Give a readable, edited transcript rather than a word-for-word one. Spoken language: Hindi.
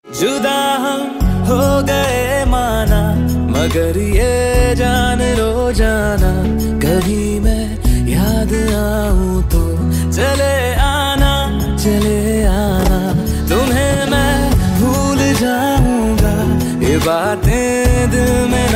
जुदा हम हो गए माना, मगर ये जान लो जाना, कभी मैं याद आऊं तो चले आना, चले आना। तुम्हें मैं भूल जाऊंगा, ये बातें दिल में